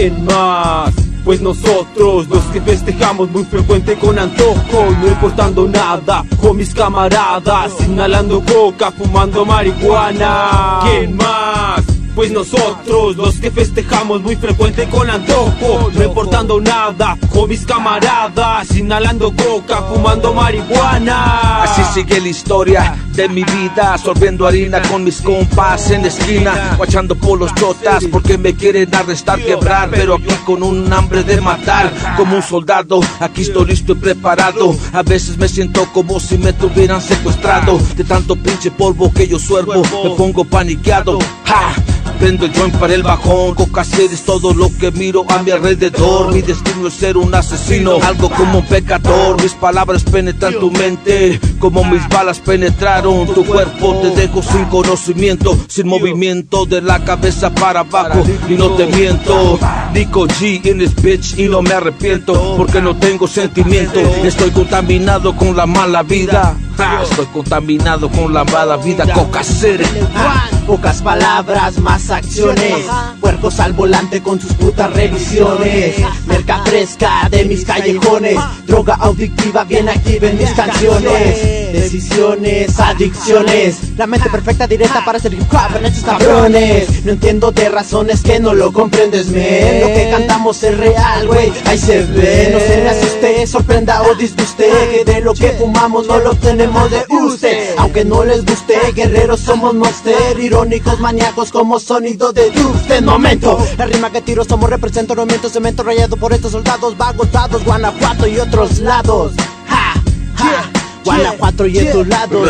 ¿Quién más? Pues nosotros, los que festejamos muy frecuente con antojo, no importando nada, con mis camaradas, inhalando coca, fumando marihuana. ¿Quién más? Pues nosotros, los que festejamos muy frecuente con antojo, no importando nada, con mis camaradas, inhalando coca, fumando marihuana. Así sigue la historia de mi vida, sorbiendo harina con mis compas en la esquina, guachando por los chotas porque me quieren arrestar, quebrar, pero aquí con un hambre de matar, como un soldado, aquí estoy listo y preparado. A veces me siento como si me tuvieran secuestrado, de tanto pinche polvo que yo suervo, me pongo paniqueado. ¡Ja! Prendo el joint para el bajón, coca-ser es todo lo que miro a mi alrededor. Mi destino es ser un asesino, algo como un pecador. Mis palabras penetran tu mente, como mis balas penetraron tu cuerpo. Te dejo sin conocimiento, sin movimiento de la cabeza para abajo. Y no te miento, Nico G in this bitch y no me arrepiento, porque no tengo sentimiento. Estoy contaminado con la mala vida. Estoy contaminado con la mala vida, coca-ser. Pocas palabras, más acciones. Puercos al volante con sus putas revisiones. Merca fresca de mis callejones. Droga auditiva bien activa en mis canciones. Decisiones, adicciones. La mente perfecta directa para hacer hip hop en estos cabrones. No entiendo de razones que no lo comprendes, men. Lo que cantamos es real, wey, ahí se ve. No se me asuste, sorprenda o disguste, que de lo que fumamos no lo obtenemos de usted. Aunque no les guste, guerreros somos monster, irónicos, maníacos como sonido de usted. Momento, la rima que tiro somos represento, no miento, cemento rayado por estos soldados vagos, dados, Guanajuato y otros lados. Ja, ja, Guanajuato y estos lados,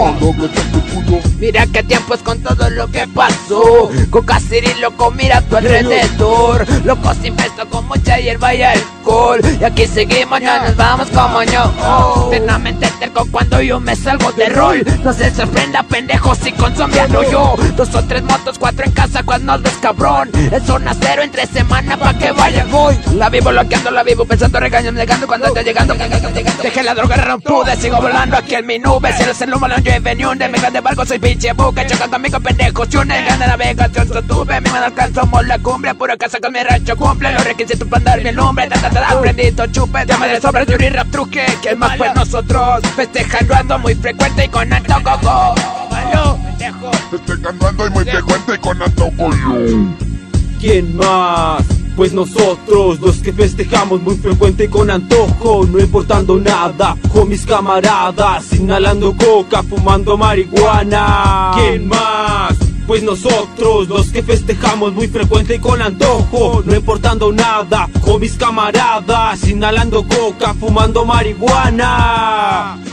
Mira qué tiempos con todo lo que pasó. Coca-ser y loco, mira a tu alrededor. Locos infesto con mucha hierba y alcohol. Y aquí seguimos, no nos vamos como yo. Plenamente terco cuando yo me salgo de rol. No se sorprenda, pendejo, si consumiendo yo. 2 o 3 motos, 4 en casa cuando ves cabrón. Es zona 0 entre semana pa' que vaya voy. La vivo bloqueando, la vivo pensando, regañando, negando cuando estoy llegando. Dejé la droga, no pude, sigo volando aquí en mi nube. Cielos en humo, no llueve ni un de mi grande barco, soy pinche buque. Chocan conmigo pendejos, chunes, gana navegación, sostuve. Mi mano alcanzamos la cumbre, puro casa con mi rancho cumple los requisitos para andar mi nombre. Aprendito chupe, de madre sobra, yuri rap truque. ¿Quién más fue nosotros? Festejando ando muy frecuente y con alto coco. Malo, pendejo. Festejando ando muy frecuente y con alto coco. ¿Quién más? Pues nosotros, los que festejamos muy frecuente con antojo, no importando nada, con mis camaradas, inhalando coca, fumando marihuana. ¿Quién más? Pues nosotros, los que festejamos muy frecuente con antojo, no importando nada, con mis camaradas, inhalando coca, fumando marihuana.